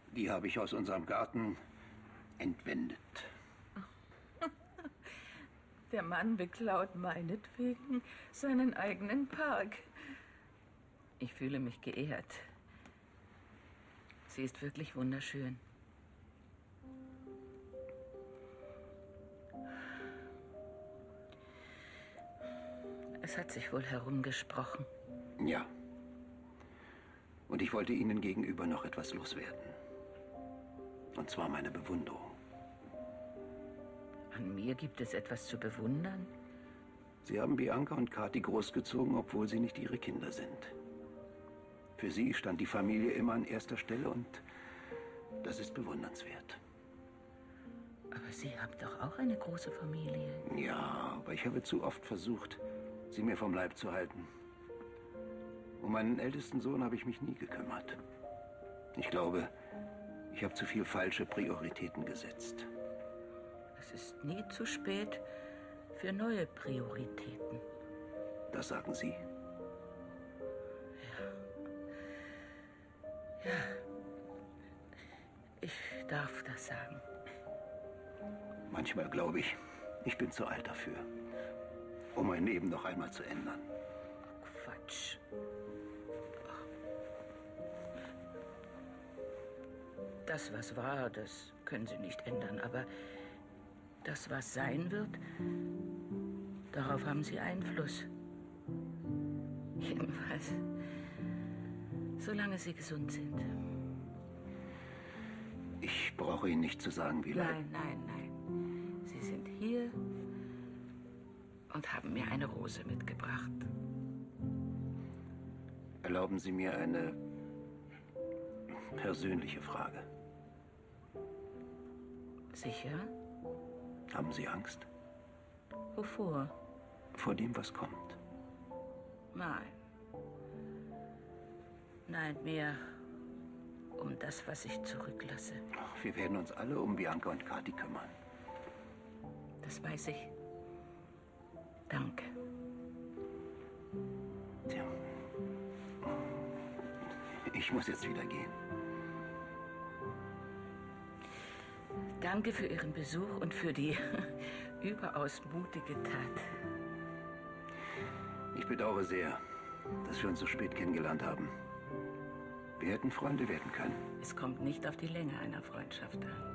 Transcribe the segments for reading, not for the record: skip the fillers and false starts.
Die habe ich aus unserem Garten entwendet. Der Mann beklaut meinetwegen seinen eigenen Park. Ich fühle mich geehrt. Sie ist wirklich wunderschön. Es hat sich wohl herumgesprochen. Ja. Und ich wollte Ihnen gegenüber noch etwas loswerden. Und zwar meine Bewunderung. An mir gibt es etwas zu bewundern? Sie haben Bianca und Kathi großgezogen, obwohl sie nicht Ihre Kinder sind. Für Sie stand die Familie immer an erster Stelle und das ist bewundernswert. Aber Sie haben doch auch eine große Familie. Ja, aber ich habe zu oft versucht, sie mir vom Leib zu halten. Um meinen ältesten Sohn habe ich mich nie gekümmert. Ich glaube, ich habe zu viel falsche Prioritäten gesetzt. Es ist nie zu spät für neue Prioritäten. Das sagen Sie? Ja, ich darf das sagen. Manchmal glaube ich, ich bin zu alt dafür, um mein Leben noch einmal zu ändern. Quatsch. Das, was war, das können Sie nicht ändern, aber das, was sein wird, darauf haben Sie Einfluss. Jedenfalls, solange Sie gesund sind. Ich brauche Ihnen nicht zu sagen, wie lange. Nein. Sie sind hier und haben mir eine Rose mitgebracht. Erlauben Sie mir eine persönliche Frage. Sicher? Haben Sie Angst? Wovor? Vor dem, was kommt. Nein. Nein, mehr um das, was ich zurücklasse. Ach, wir werden uns alle um Bianca und Kathi kümmern. Das weiß ich. Danke. Tja. Ich muss jetzt wieder gehen. Danke für Ihren Besuch und für die überaus mutige Tat. Ich bedauere sehr, dass wir uns so spät kennengelernt haben. Wir hätten Freunde werden können. Es kommt nicht auf die Länge einer Freundschaft an.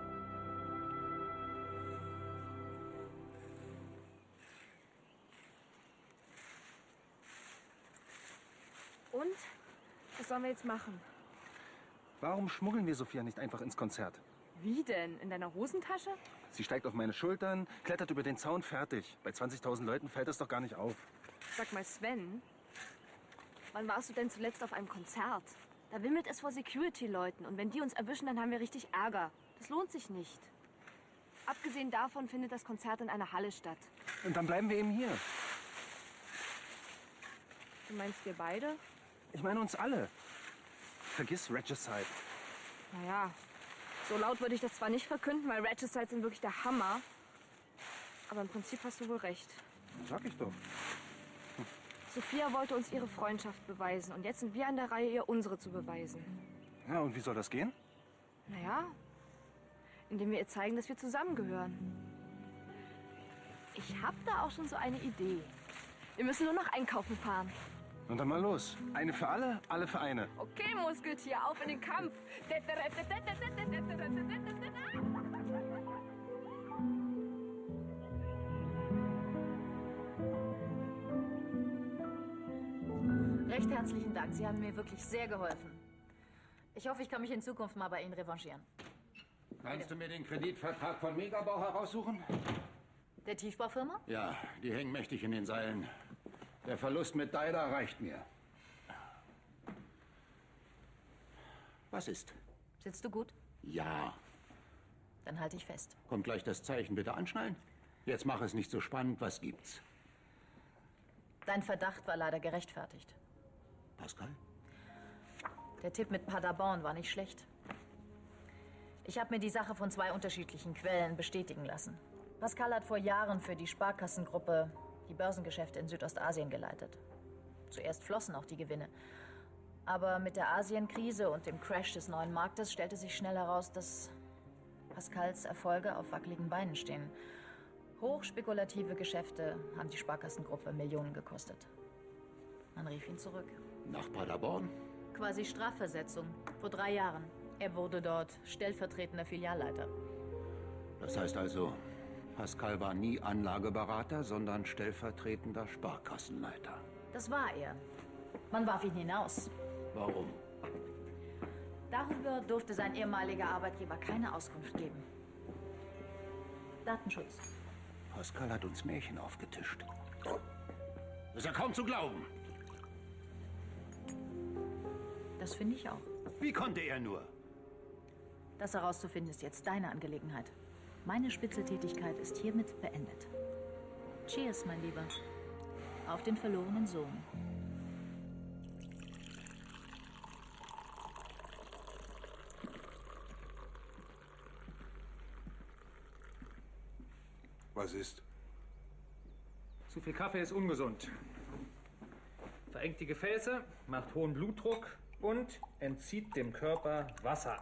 Und? Was sollen wir jetzt machen? Warum schmuggeln wir Sophia nicht einfach ins Konzert? Wie denn? In deiner Hosentasche? Sie steigt auf meine Schultern, klettert über den Zaun, fertig. Bei 20.000 Leuten fällt das doch gar nicht auf. Sag mal, Sven, wann warst du denn zuletzt auf einem Konzert? Da wimmelt es vor Security-Leuten und wenn die uns erwischen, dann haben wir richtig Ärger. Das lohnt sich nicht. Abgesehen davon findet das Konzert in einer Halle statt. Und dann bleiben wir eben hier. Du meinst wir beide? Ich meine uns alle. Vergiss Regicide. Naja, so laut würde ich das zwar nicht verkünden, weil Regicide sind wirklich der Hammer. Aber im Prinzip hast du wohl recht. Sag ich doch. Sophia wollte uns ihre Freundschaft beweisen und jetzt sind wir an der Reihe, ihr unsere zu beweisen. Ja, und wie soll das gehen? Naja, indem wir ihr zeigen, dass wir zusammengehören. Ich hab da auch schon so eine Idee. Wir müssen nur noch einkaufen fahren. Und dann mal los. Eine für alle, alle für eine. Okay, Muskeltier, auf in den Kampf. Recht herzlichen Dank. Sie haben mir wirklich sehr geholfen. Ich hoffe, ich kann mich in Zukunft mal bei Ihnen revanchieren. Kannst du mir den Kreditvertrag von Megabau heraussuchen? Der Tiefbaufirma? Ja, die hängen mächtig in den Seilen. Der Verlust mit Daida reicht mir. Was ist? Sitzt du gut? Ja. Dann halte ich fest. Kommt gleich das Zeichen. Bitte anschnallen. Jetzt mach es nicht so spannend. Was gibt's? Dein Verdacht war leider gerechtfertigt. Pascal? Der Tipp mit Paderborn war nicht schlecht. Ich habe mir die Sache von 2 unterschiedlichen Quellen bestätigen lassen. Pascal hat vor Jahren für die Sparkassengruppe die Börsengeschäfte in Südostasien geleitet. Zuerst flossen auch die Gewinne. Aber mit der Asienkrise und dem Crash des neuen Marktes stellte sich schnell heraus, dass Pascals Erfolge auf wackeligen Beinen stehen. Hochspekulative Geschäfte haben die Sparkassengruppe Millionen gekostet. Man rief ihn zurück. Nach Paderborn? Quasi Strafversetzung. Vor 3 Jahren. Er wurde dort stellvertretender Filialleiter. Das heißt also, Pascal war nie Anlageberater, sondern stellvertretender Sparkassenleiter. Das war er. Man warf ihn hinaus. Warum? Darüber durfte sein ehemaliger Arbeitgeber keine Auskunft geben. Datenschutz. Pascal hat uns Märchen aufgetischt. Das ist ja kaum zu glauben. Das finde ich auch. Wie konnte er nur? Das herauszufinden ist jetzt deine Angelegenheit. Meine Spitzeltätigkeit ist hiermit beendet. Cheers, mein Lieber. Auf den verlorenen Sohn. Was ist? Zu viel Kaffee ist ungesund. Verengt die Gefäße, macht hohen Blutdruck und entzieht dem Körper Wasser.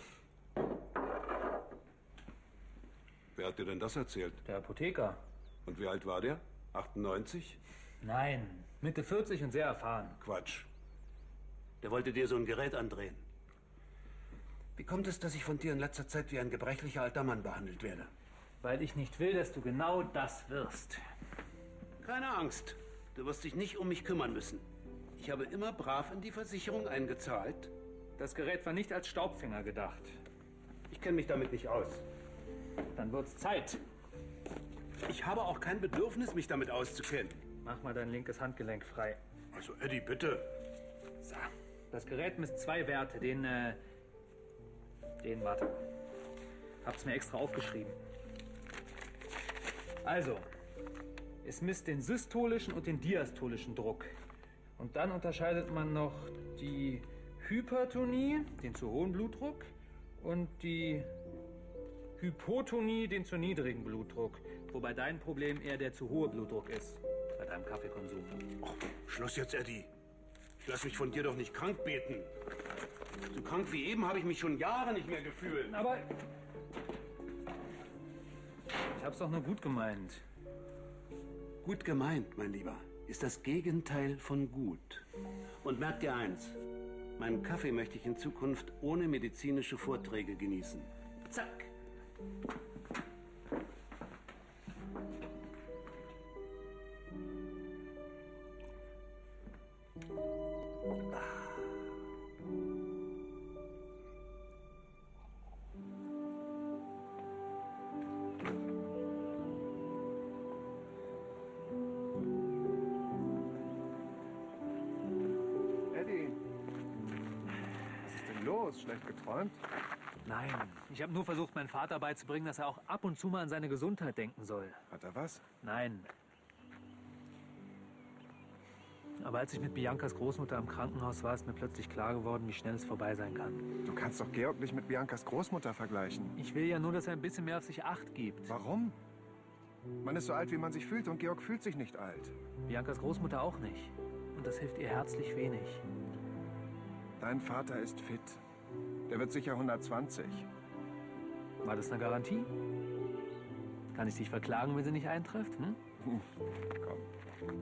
Wer hat dir denn das erzählt? Der Apotheker. Und wie alt war der? 98? Nein, Mitte 40 und sehr erfahren. Quatsch. Der wollte dir so ein Gerät andrehen. Wie kommt es, dass ich von dir in letzter Zeit wie ein gebrechlicher alter Mann behandelt werde? Weil ich nicht will, dass du genau das wirst. Keine Angst. Du wirst dich nicht um mich kümmern müssen. Ich habe immer brav in die Versicherung eingezahlt. Das Gerät war nicht als Staubfänger gedacht. Ich kenne mich damit nicht aus. Dann wird's Zeit. Ich habe auch kein Bedürfnis, mich damit auszukennen. Mach mal dein linkes Handgelenk frei. Also, Eddie, bitte. So. Das Gerät misst 2 Werte. Warte. Hab's mir extra aufgeschrieben. Also, es misst den systolischen und den diastolischen Druck. Und dann unterscheidet man noch die Hypertonie, den zu hohen Blutdruck, und die Hypotonie, den zu niedrigen Blutdruck. Wobei dein Problem eher der zu hohe Blutdruck ist, bei deinem Kaffeekonsum. Oh, Schluss jetzt, Eddie. Ich lass mich von dir doch nicht krank beten. So krank wie eben habe ich mich schon Jahre nicht mehr gefühlt. Aber ich hab's doch nur gut gemeint. Gut gemeint, mein Lieber, ist das Gegenteil von gut. Und merk dir eins, meinen Kaffee möchte ich in Zukunft ohne medizinische Vorträge genießen. Zack. Eddie, was ist denn los? Schlecht geträumt? Nein, ich habe nur versucht, meinem Vater beizubringen, dass er auch ab und zu mal an seine Gesundheit denken soll. Hat er was? Nein. Aber als ich mit Biancas Großmutter im Krankenhaus war, ist mir plötzlich klar geworden, wie schnell es vorbei sein kann. Du kannst doch Georg nicht mit Biancas Großmutter vergleichen. Ich will ja nur, dass er ein bisschen mehr auf sich Acht gibt. Warum? Man ist so alt, wie man sich fühlt, und Georg fühlt sich nicht alt. Biancas Großmutter auch nicht. Und das hilft ihr herzlich wenig. Dein Vater ist fit. Der wird sicher 120. War das eine Garantie? Kann ich dich verklagen, wenn sie nicht eintrifft? Hm? Komm.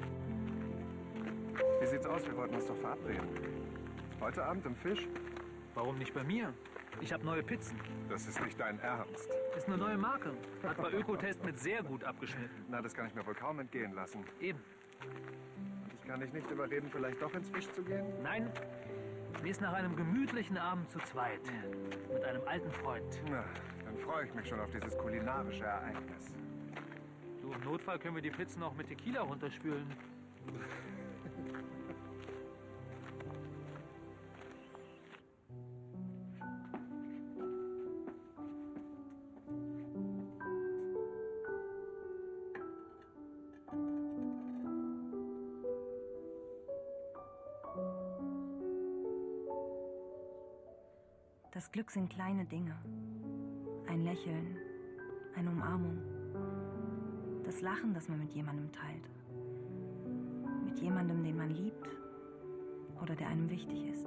Wie sieht's aus? Wir wollten uns doch verabreden. Heute Abend im Fisch? Warum nicht bei mir? Ich habe neue Pizzen. Das ist nicht dein Ernst. Ist eine neue Marke. Hat bei Ökotest mit sehr gut abgeschnitten. Na, das kann ich mir wohl kaum entgehen lassen. Eben. Ich kann dich nicht überreden, vielleicht doch ins Fisch zu gehen? Nein, mir ist nach einem gemütlichen Abend zu zweit. Mit einem alten Freund. Na, dann freue ich mich schon auf dieses kulinarische Ereignis. Du, im Notfall können wir die Pizzen auch mit Tequila runterspülen. Das Glück sind kleine Dinge. Ein Lächeln, eine Umarmung, das Lachen, das man mit jemandem teilt. Mit jemandem, den man liebt oder der einem wichtig ist.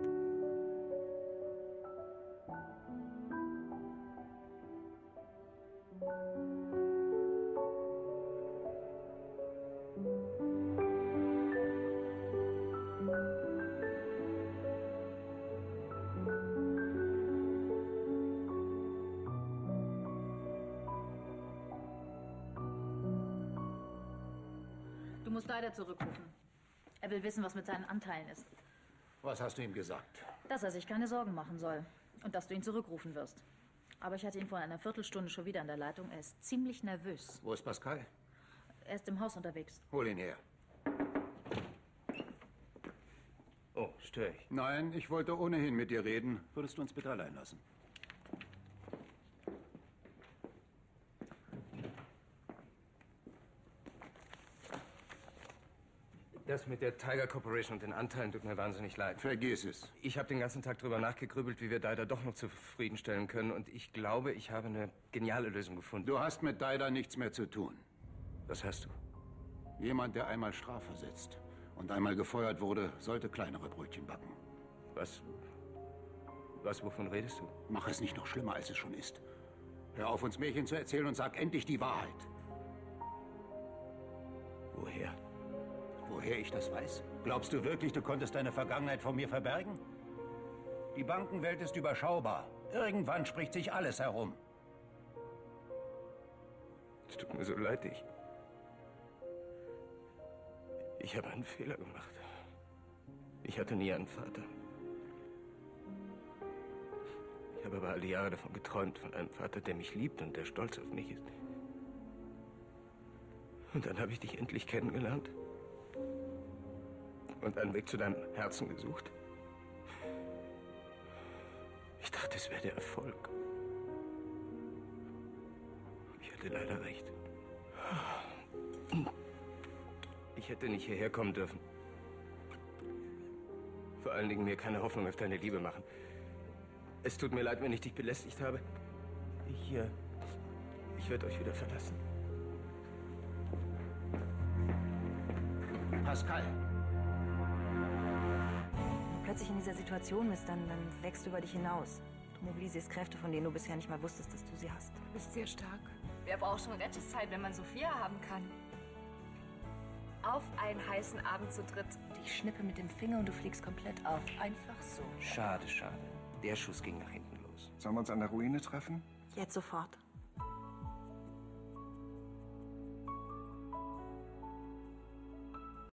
Du musst Daider zurückrufen. Er will wissen, was mit seinen Anteilen ist. Was hast du ihm gesagt? Dass er sich keine Sorgen machen soll und dass du ihn zurückrufen wirst. Aber ich hatte ihn vor einer Viertelstunde schon wieder an der Leitung. Er ist ziemlich nervös. Wo ist Pascal? Er ist im Haus unterwegs. Hol ihn her. Oh, störe ich? Nein, ich wollte ohnehin mit dir reden. Würdest du uns bitte allein lassen? Das mit der Tiger Corporation und den Anteilen tut mir wahnsinnig leid. Vergiss es. Ich habe den ganzen Tag drüber nachgegrübelt, wie wir Daider doch noch zufriedenstellen können. Und ich glaube, ich habe eine geniale Lösung gefunden. Du hast mit Daider nichts mehr zu tun. Was hast du? Jemand, der einmal strafversetzt und einmal gefeuert wurde, sollte kleinere Brötchen backen. Wovon redest du? Mach es nicht noch schlimmer, als es schon ist. Hör auf, uns Märchen zu erzählen und sag endlich die Wahrheit. Woher? Woher ich das weiß? Glaubst du wirklich, du konntest deine Vergangenheit vor mir verbergen? Die Bankenwelt ist überschaubar. Irgendwann spricht sich alles herum. Es tut mir so leid, ich habe einen Fehler gemacht. Ich hatte nie einen Vater. Ich habe aber all die Jahre davon geträumt, von einem Vater, der mich liebt und der stolz auf mich ist. Und dann habe ich dich endlich kennengelernt und einen Weg zu deinem Herzen gesucht. Ich dachte, es wäre der Erfolg. Ich hatte leider recht. Ich hätte nicht hierher kommen dürfen. Vor allen Dingen mir keine Hoffnung auf deine Liebe machen. Es tut mir leid, wenn ich dich belästigt habe. Ich werde euch wieder verlassen. Pascal. Wenn du plötzlich in dieser Situation bist, dann wächst du über dich hinaus. Du mobilisierst Kräfte, von denen du bisher nicht mal wusstest, dass du sie hast. Du bist sehr stark. Wer braucht schon Rettungszeit, wenn man Sophia haben kann? Auf einen heißen Abend zu dritt. Und ich schnippe mit dem Finger und du fliegst komplett auf. Einfach so. Schade, schade. Der Schuss ging nach hinten los. Sollen wir uns an der Ruine treffen? Jetzt sofort.